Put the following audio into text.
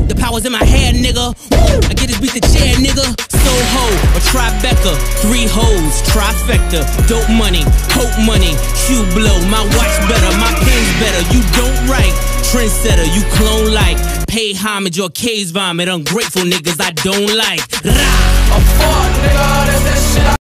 The power's in my head, nigga. Woo! I get this beat the chair, nigga. Soho, a Tribeca, 3 hoes, trifecta. Dope money, coke money, shoe blow. My watch better, my pen's better. You don't write, trendsetter, you clone like. Pay homage or case vomit. Ungrateful niggas I don't like. Rah! I'm fucked, nigga, that's that shit.